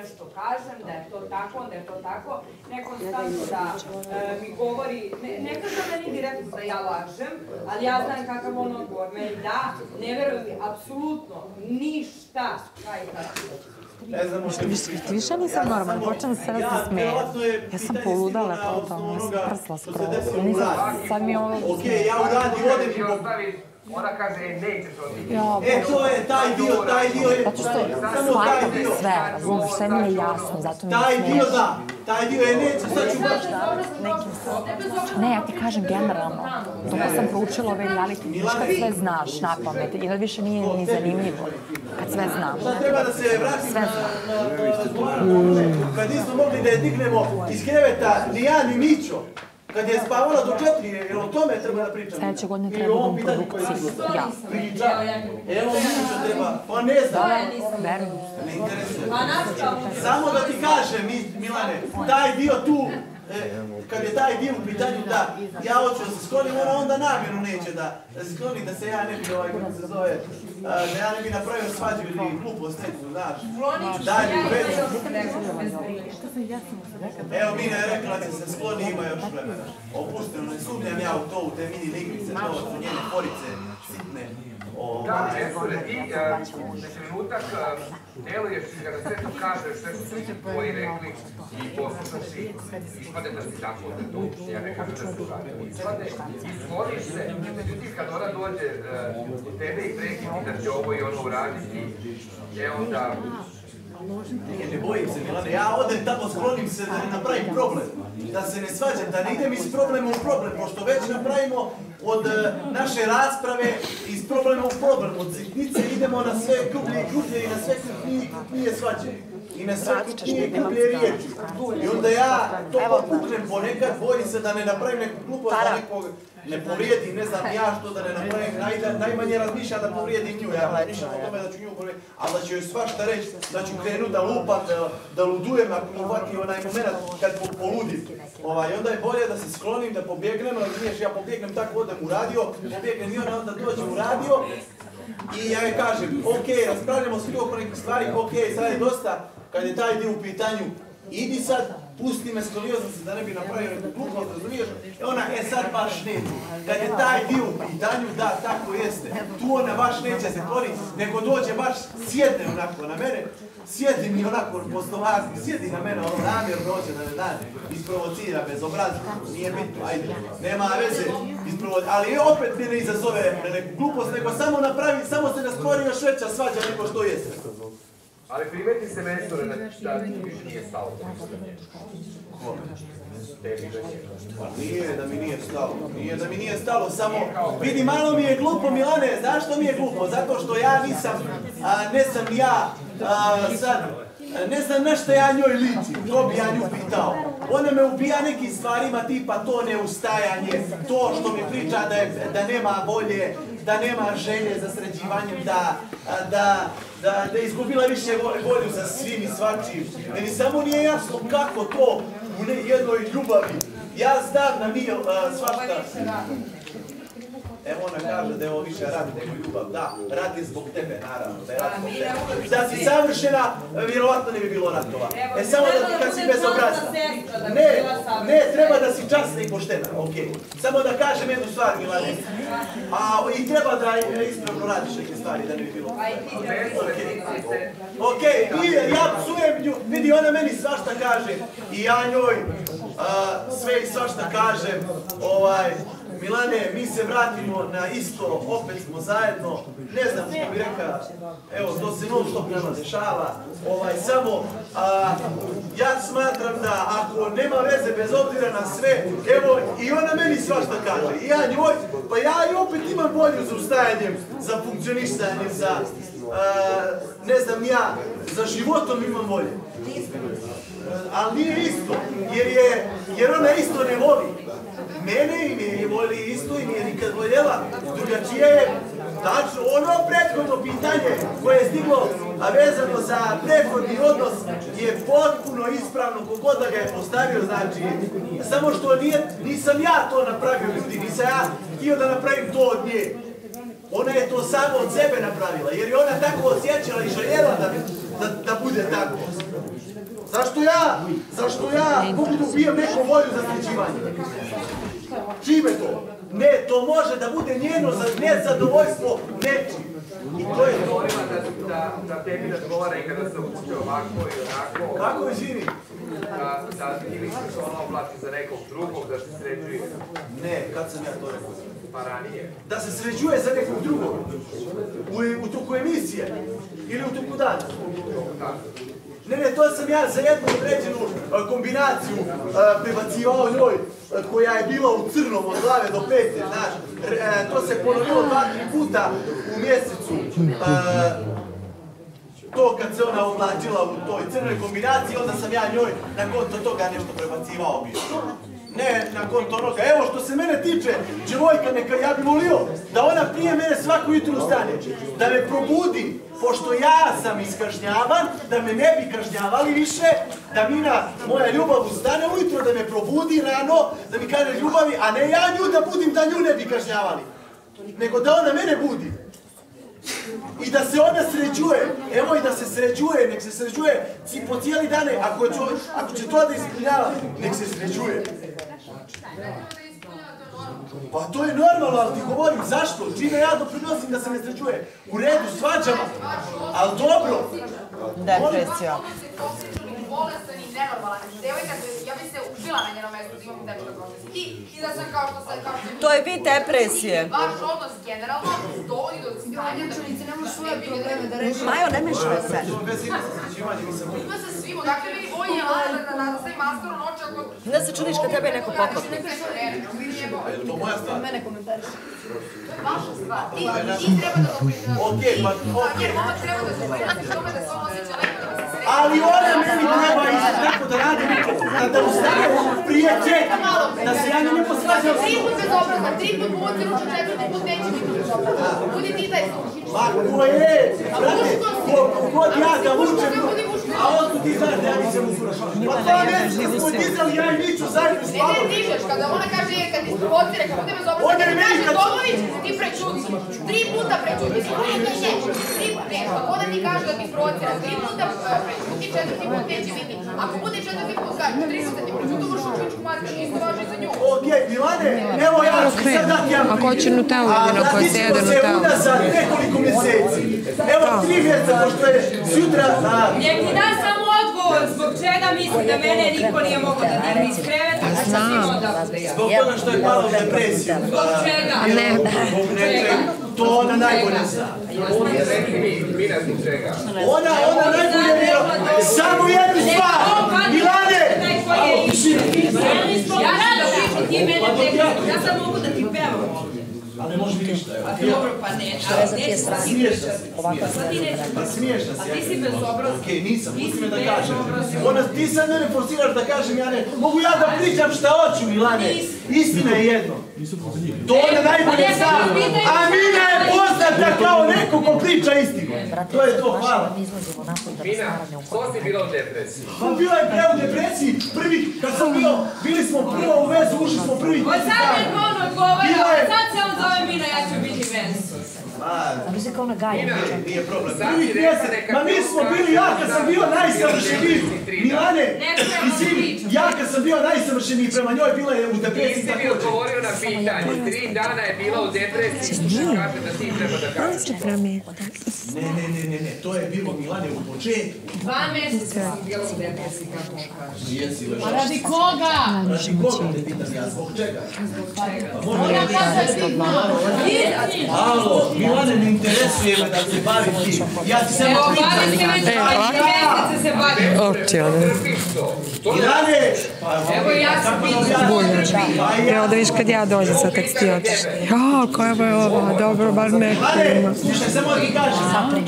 nešto kažem, da je to tako, da je to tako, neko stavno da mi govori, ne kažem da nije direktno da ja lažem, ali ja znam kakav on odgovor meni da, ne verujem mi apsolutno ništa, kaj tako. Više nisam normalna, počnem se da se smijem. Ja sam poludala totalno, ja sam prsla skroz. Sad mi je ovo... Okej, ja uradim, odem i... Ona kaže, neće to ti. To je taj dio je... Zato što shvatam sve, razumiješ, sve mi je jasno, zato mi je smiješ. Taj dio je neće, sad ću baš... Ne, ja ti kažem generalno, dok sam proučila ove reality, viš kad sve znaš na pamet, i da više nije ni zanimljivo, kad sve znam. Sad treba da se vratimo kad nismo mogli da je dignemo iz kreveta ni ja ni Mićo. Kad je spavala do 4, jer o tome treba da pričamo. Sljedeće godine treba da budem produkciju, ja. Priča, evo Mićo treba, pa ne znam. Verujem. Ne interesuje. Samo da ti kažem, Milane, taj dio tu, kad je taj dio u pitanju da ja hoću da se sklonim, ona onda namjerno neće da se skloni, da se ja ne bi, kako se zove, da ja ne bi napravio svađu ili glupost neku, znaš. Dalje u veću. Evo, Mina je rekla da se skloni, ima još vremena. Opušteno, ne sumnjam ja u to, u te mini ligrice, to su njene forice, sitne. Da, Nesore, ti na trenutak deluješ i kada sve to kažeš, sve su svi tvoji rekli i poslušaš si, ispade da si tako da to, ja ne kažem da se uradim. Ispade, izvoliš se, međutim kad ona dođe u tebe i prekini da će ovo i ono uraditi, onda... Ne bojim se, Milane, ja odem tamo, sklonim se da ne napravim problem, da se ne svađam, da ne idem iz problema u problem, pošto već napravimo od naše rasprave iz problema u problem, od sitnice idemo na sve grublje i grublje i na sve krupnije svađe. I na sve krupnije i grublje riječi. I onda ja to popuknem ponekad, bojim se da ne napravim neku glupost, da nekog ne povrijedim, ne znam ja što da ne napravim, najmanje razmišljam da povrijedim nju, ja razmišljam o tome da ću nju povrijediti, ali da ću joj svašta reći, da ću krenut da lupam, da ludujem ako mi uvati onaj moment kad poludim. I onda je bolje da se sklonim, da pobjegnem, razumiješ, ja pobjegnem tako, odem u radio, pobjegnem i ona onda dođe u radio i ja joj kažem, okej, raspravljamo svi oko nekih stvari, okej, sad je dosta, kad je taj dio u pitanju, idi sad, pusti me, sklonio sam se da ne bi napravio neku glupost, razumiješ? Ona, sad baš neću. Kad je taj dio u pitanju, da, tako jeste. Tu ona baš neće se kloniti, nego dođe baš, sjedne onako na mene, sjedi mi onako poslovazni, sjedi na mene, ono namjerno dođe da me dan, isprovocira bezobrazno, nije bitno, ajde, nema veze, ali opet mi ne izazove neku glupost, nego samo napravi, samo se ne stvori još veća svađa nego što jeste. Ali primeti se, Nesore, da ti više nije stalo. Nije da mi nije stalo, samo vidi, malo mi je glupo, Milane, znaš što mi je glupo? Zato što ja ne sam ja sad, ne znam na što ja njoj ličim, to bi ja nju pitao. Ona me ubija nekim stvarima tipa to neustajanje, to što mi priča da nema volje, da nema želje za sređivanjem, da je izgubila više volju za svim i svačim. Meni samo nije jasno kako to u jednoj ljubavi. Ja znam da mi svašta... Evo ona kaže da je ovo više rad nego ljubav. Da, rad je zbog tebe, naravno. Da si savršena, vjerovatno ne bi bilo ratova. Samo da ti kad si bezobrazna. Ne, treba da si časna i poštena, okej. Samo da kažem jednu stvar, Milane. I treba da ispravno radiš neke stvari, da ne bi bilo. Okej, ja psujem nju, vidi, ona meni svašta kaže. I ja njoj sve i svašta kažem. Milane, mi se vratimo na isto, opet smo zajedno, ne znam što bi rekao, evo, to se non stop nama dešava, samo, ja smatram da ako nema veze bez obzira na sve, evo, i ona meni svašta kaže, i ja njoj, pa ja i opet imam volju za ustajanjem, za funkcionisanjem, za, ne znam ja, za životom imam volje. Ali nije isto, jer ona isto ne voli. Mene i ne voli isto i nije nikad voljela. Drugačije je, tačno, ono prethodno pitanje koje je stiglo, a vezano za prethodni odnos, je potpuno ispravno kogod da ga je postavio, znači, samo što nisam ja to napravio, ljudi, nisam ja htio da napravim to od nje. Ona je to samo od sebe napravila, jer je ona tako osjećala i željela da bude tako. Zašto ja mogu da ubijem neku volju za sređivanje? Čime to? Ne, to može da bude njeno nezadovoljstvo nečim. I to je to. Da tebi razgovara i kada se upuće ovako i onako. Kako, izvini? Da ti misliš ona oblači za nekog drugog, da se sređuje. Ne, kad sam ja to rekao? Pa ranije. Da se sređuje za nekog drugog? U toku emisije? Ili u toku dana? Ne, to sam ja za jednu određenu kombinaciju prebacivao njoj, koja je bila u crnom od glave do pete, znaš. To se ponovilo 2-3 puta u mjesecu. To kad se ona oblačila u toj crnoj kombinaciji, onda sam ja njoj na konto toga nešto prebacivao bio. Ne, na konto onoga. Evo što se mene tiče, djevojka neka, ja bi volio da ona prije mene svako jutro ustane, da me probudi, pošto ja sam iskažnjavan, da me ne bi kažnjavali više, da Mina, moja ljubav, ustane ujutro, da me probudi rano, da mi kaže ljubavi, a ne ja nju da budim, da nju ne bi kažnjavali, nego da ona mene budi. I da se ona sređuje, evo i da se sređuje, nek se sređuje po cijeli dane, ako će to da ispunjava, nek se sređuje. Pa to je normalno, ali ti govorim, zašto? Čime ja doprinosim da se ne sređuje? U redu, svađama, ali dobro. Depresija. Bolestan i nenormalan. Devojka, ja bi se ubila na njenom mjestu da imam tečka proces. I da sam kao što sam... To je vid depresije. Vaš odnos generalno dovodi do stanja da mi se ne može svoje probleme da reši. Majo, ne mešaj se. Ima se svim, odakle meni bolje da nastavi master u noć ako... Ne se čudiš kad tebe neko pokopi. To je moja stvar. Mene komentariš. To je vaša stvar. Ti treba da doprinati. Okej, pa okej. Jer ona treba da doprinati tome da se on osjeća lepo da se sreći. Ali ona meni treba isto tako da radi, da ustane prije čeka, da se ja ne posvađam. 3 put bezobrazna, 3 put pomoći ruču, 4 put neće biti bezobrazna. Budi ti taj slušaj. Ma ko je? Brate, kod ja ga vučem, a otkud ti znaš da ja nisam usprašao? Pa 2 mjeseca smo dizali, ja i Miću zajedno s Pavlom. Ne dižeš, kada ona kaže, kad ti sprovocira, kad bude bezobrazna, kada ti kaže Tomović, ti prećuti. 3 puta prećuti, ne, pa onda ti kaže da ti sprovocira, 3 puta prećuti, 4 put neće biti. Ako bude 4 put, kaže, 30 ti prećuti, možeš učiničku mačku, isto važi za nju. Okej, Milane, evo ja ću sad dati jedan Ako hoće Nutella, ako se jede Nutella. A zapismo se unazad nekoliko mjeseci. Evo 3 mjeseca, pošto je sutra... Nek ti da samo odgovor zbog čega misli da mene niko nije mogao da digne iz kreveta, a sa svim odavde ja. Zbog toga što je pala u depresiju. Zbog čega? Zbog nečega. To ona najbolje zna. Mina zbog čega? Ona najbolje vjera. Samo jednu stvar. Milane! Ja rado pričam, ti mene tekst, ja sam mogu da ti pevam. Ali ne može mi ništa. A dobro, pa ne, ali neću sa ti pričati. Sad ti neću. Pa smiješna si. A ti si bezobrazan. Okej, nisam, pusti me da kažem. Ti sad mene forsiraš da kažem, ja ne... Mogu ja da pričam šta hoću, Milane. Istina je jedno. To ona najbolje zna. A Mina je poznata kao neko ko priča istinu. To je to, hvala. Mina, što si bila u depresiji? Pa bila je pre u depresiji, prvi, kad sam bili smo prvo u vezu, ušli smo prvi. Od sad nek on odgovara, od sad se on zove Mina, ja ću biti vezu. A mi se kao na gaju. Nije problem. Prvih mjesec, ma mi smo bili, ja kad sam bio najsavršeniji. Milane, izvini, ja kad sam bio najsavršeniji prema njoj, bila je u depresiji. Nisi mi odgovorio na pitanje. 3 dana je bila u depresiji, što kaže da ti treba da kažeš. Ne, to je bilo, Milane, u početku. 2 mjeseca sam bila u depresiji, kako on kaže. A radi koga? Radi koga te pitam ja, zbog čega? Ona kada je ti Alo, Milane, ne interesuje me da se bavim ti. Ja ti samo pričam. Bavi se već 2 mjeseca se bavi. Opće, ono. Milane! Evo ja sam pitala. Evo da viš kad ja dođem sad kad si ti otiš. Jao, koja je ova, dobro, bar neko ima. Milane, slušaj, samo ti kažem.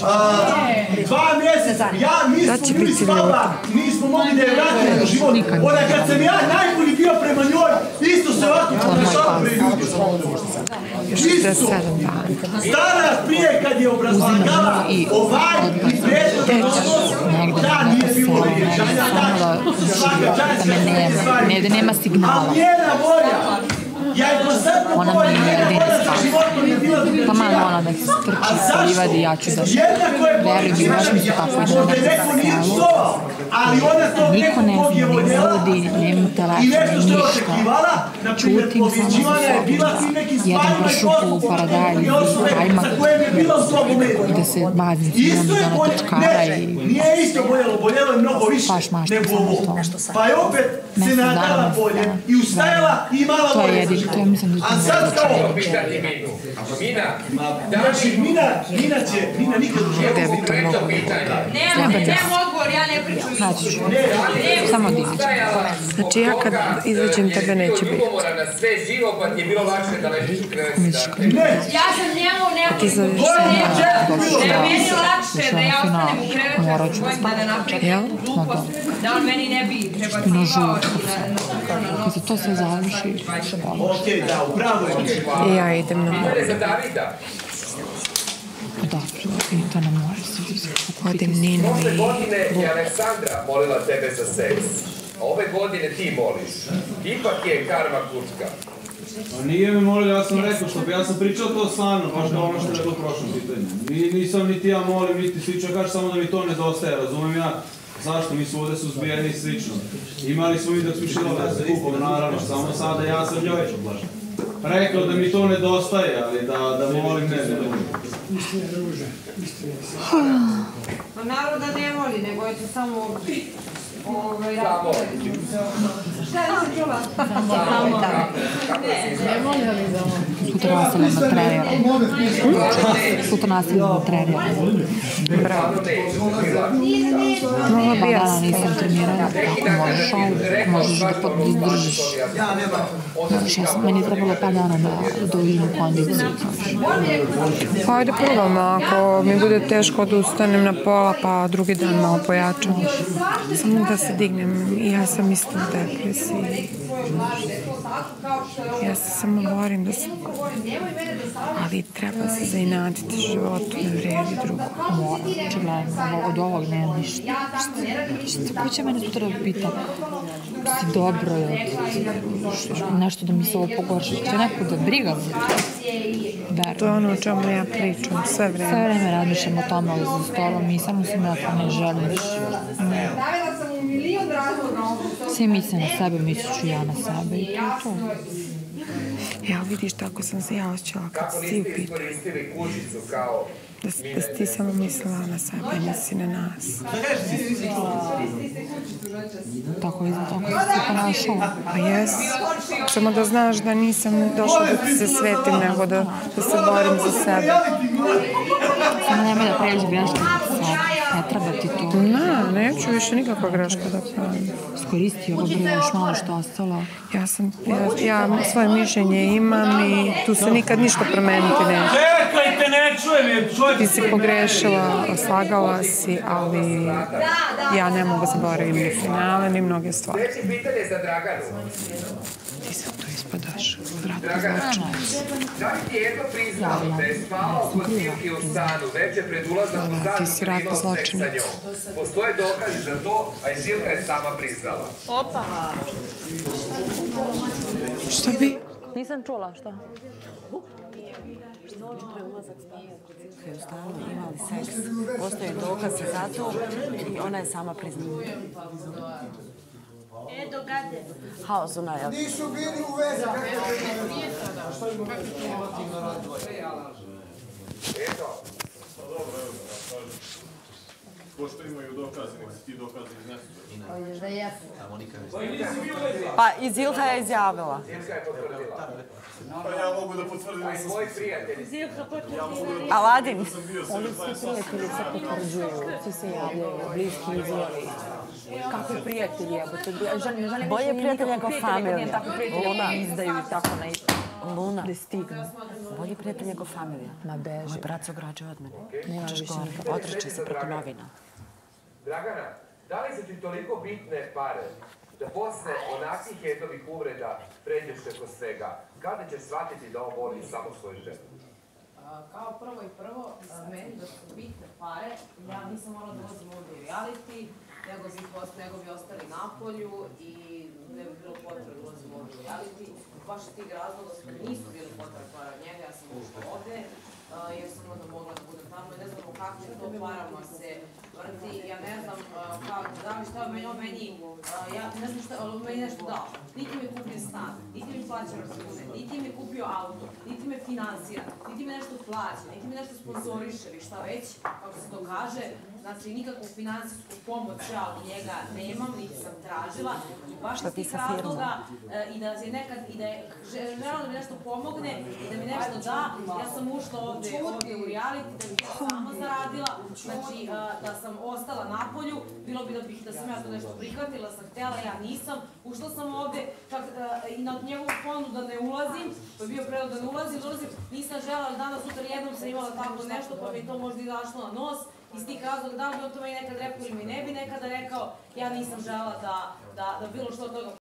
2 mjeseca, mi smo bili s Pavla, nismo mogli da je vratimo u život. Ona kad sam ja najbolji bio prema njoj, isto se ovako ponašala pre ljudi. Isto. Stara prije kad je obrazlagala ovaj i prethodno odnos, da nije bilo rješanja, svaka čast sve stvari. Ne, da nema signala. Ali njena volja, ja je konstantno govorim, njena volja za životom je bila drugačija. Pa malo ona da se strči sa livadi, ja ću da... Jednako je Verujem, baš mi se tako ide na možda je neko nije psovao, ali ona to niko ne zna, ne vodi, nema telefon, ništa. Čutim samo za sobom. Jedan vršu po paradajzu, ajmak, i da se bazim s njom, da ona točkara i... Nije isto boljelo je mnogo više nego ovo. Pa je opet se nadala bolje i ustajala i imala bolje za život. A sad kao... Mina nikad u životu Nemam odgovor, ja ne pričam. Samo divić. Znači ja kad izađem tebe neće biti. Ja sam njemu neko... Ti zoveš Da je meni lakše da ja ostanem u krevetu, da ne napravim glupost, da on meni ne bi prebacivao na Kad se to sve završi, Okej, da, upravo je. I ja idem na more. dobro, i to na more se Odim Ninu Ove i godine je Aleksandra molila tebe za seks. A ove godine ti moliš. Ipak je karma kučka. Nije me molio, ja sam rekao što, ja sam pričao to stvarno, baš kao ono što je bilo prošlo pitanje. Nisam niti ja molim, niti slično, kažem samo da mi to nedostaje, razumem ja zašto mi su ovdje suzbijeni i slično. Imali smo i dok smo išli ovdje sa kupom, naravno, samo sada ja sam njoj rekao da mi to nedostaje, ali da molim, ne molim. Pa narod da ne voli, nego je to samo... Šta da se čula? Ne voli ali za ovo. Sutra nastavljamo da treniramo. Sutra nastavljamo da treniramo. bravo. Dva dana nisam trenirala, kako možeš ovo, možeš da izdržiš. Meni je trebalo pa dana da uđem u kondiciju. Pa ajde probamo, ako mi bude teško da ustanem na pola, pa drugi dan malo pojačam. Samo da se dignem i ja sam isto u depresiji. Ja se samo borim da se... Ali treba se zainatiti životu, ne vredi drugo. Mora, očigledno, od ovog nema ništa. Ko će mene sutra da pita si dobro ili nešto da mi se ovo pogorša? Će neko da briga za to? To je ono o čemu ja pričam, sve vreme. Sve vreme razmišljam o tome za stolom i samo sam ja to ne želiš. Svi misle na sebe, mislit ću ja na sebe i to je to. Ja vidiš, tako sam se ja osjećala kad si ti upitao. Da si ti samo mislila na sebe, nisi na nas. Tako izgleda, tako si se ponašala. Pa jes, samo da znaš da nisam došla da ti se svetim, nego da se borim za sebe. Samo nemoj da pređe greške za sebe, ne treba ti to. Neću više nikakva greška da pravim. Iskoristi ovo bilo još malo što ostalo. Ja svoje mišljenje imam i tu se nikad ništa promeniti neće. Čekajte, ne čujem je, čovjek... Ti si pogrešila, slagala si, ali ja ne mogu zaboravim ni finale, ni mnoge stvari. Treće pitanje za Draganu. Ti sad to ispadaš, vrata Dragana, zločina. da li ti je jedno priznao da je spavao kod Silke u stanu veče pred ulazom u Ti stan si ratna imao seks sa zločinica. njom? Postoje dokazi za to, a i Silka je sama priznala. Opa! Što bi? Nisam čula, šta? U stanu imali seks. Postoje dokaze za to i ona je sama priznala. Dogade. Haos ona je. Nisu bili u vezi. Eto. Pošto imaju dokaze, nek se ti dokaze iznesu. Da jesu. Pa i Zilha je izjavila. Silka je potvrdila. Pa ja mogu da potvrdim. A i moji prijatelji. Aladin. Ovi svi prijatelji se potvrđuju, svi se javljaju, bliski izjeli. Kakvi prijatelji, jebote. Bolje prijatelj nego familija. Tako prijatelji izdaju i tako na isto. Luna. Da stignu. Bolje prijatelj nego familija. Ma beži. Moj brat se ograđuje od mene. Nema Češ više gore, nikada. odreći se preko novina. Dragana, da li su ti toliko bitne pare da posle onakvih jedovih uvreda pređeš preko svega? Kada ćeš shvatiti da on voli samo svoju ženu? Kao prvo, meni da su bitne pare, ja nisam morala da ulazim ovdje u reality, nego bi ostali napolju i ne bi bilo potrebe da ulazimo ovdje u reality. Baš iz tih razloga što nisu bili potrebe njega, ja sam ušla ovde, jer sam onda mogla da budem tamo i ne znamo kakvim to parama se vrti, ja ne znam šta je meni, ja ne znam šta, ali meni nešto dao. Niti mi je kupio stan, niti mi plaća račune, niti mi je kupio auto, niti me finansira, niti mi nešto plaća, niti mi nešto sponsoriše ili šta već, kako se to kaže. Znači, nikakvu finansijsku pomoć ja od njega nemam, niti sam tražila. I baš iz tih razloga i da je nekad, i da je želeo da mi nešto pomogne i da mi nešto da, ja sam ušla ovde u reality, da bih ja sama zaradila, znači da sam ostala napolju, bilo bi da sam ja to nešto prihvatila, sam htjela, ja nisam, ušla sam ovde i na njegovu fondu da ne ulazim, to je bio predlog da ne ulazim, nisam žela, danas sutra jednom sam imala tako nešto, pa mi to možda izašlo na nos, iz tih razloga, da li bi on to meni nekad rekao ili mi ne bi nekada rekao, ja nisam žela da bilo što od toga